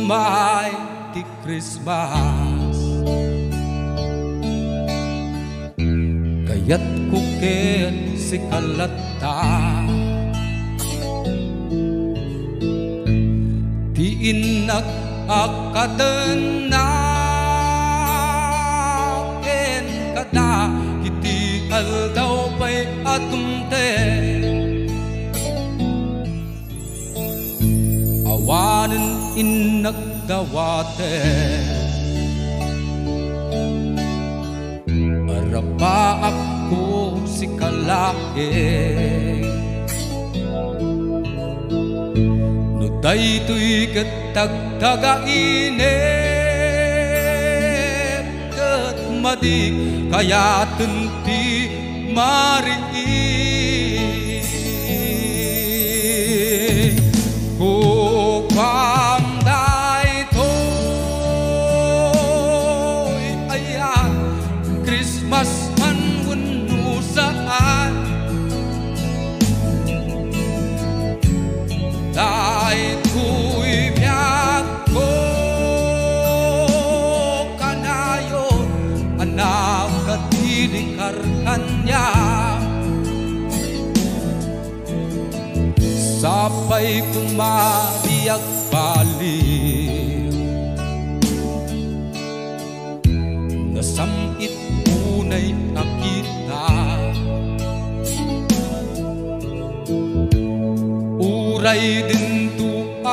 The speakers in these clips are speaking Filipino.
umay ti Christmas, kayat kuket si kalata, ti inak akadenaken kada kiti aldaw pa'y atumte, awanen inagdawate, arapa ako si kalae, no daytoy katagtagainip ket madik kayaten ti mariin kupam daytoy ayan Christmas man wenno saan daytoy biag ko kanayon anak katidikar kanya sapay kumariag baliw nasamit unay nakita uray din to a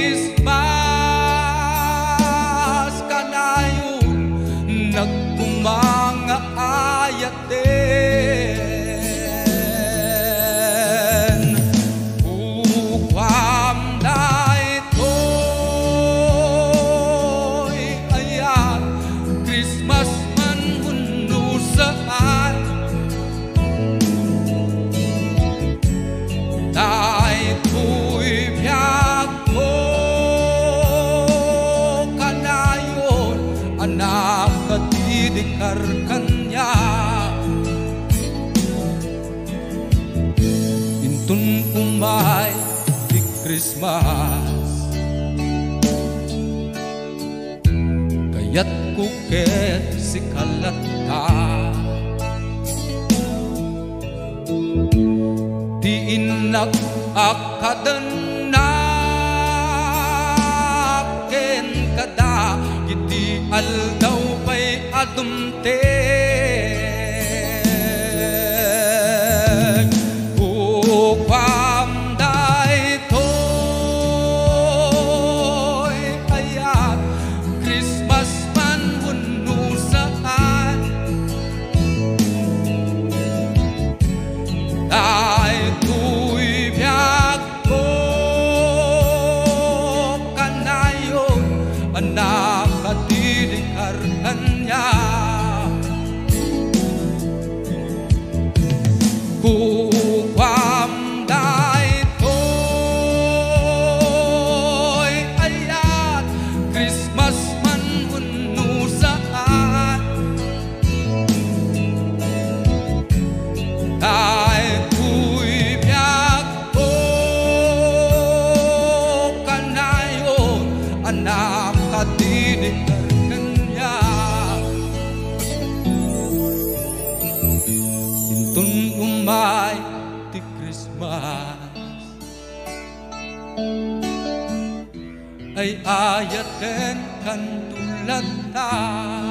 Christmas kanayon nagkumanga ayaten upam daytoy ayan Christmas man wenno saan daytoy biag ko kanayon anak katidikar kanya intun umay di Christmas kayat kuket si kalata di inak akadenaken kada kiti aldaw pa'y adumte upam daytoy ayan Christmas man wenno saan daytoy biag ko kanayon anak katidikar kanya kupam daytoy ayan Christmas man wenno saan daytoy biag ko kanayon anak katidikar kanya intun umay ti Christmas ay ayaten kan tulata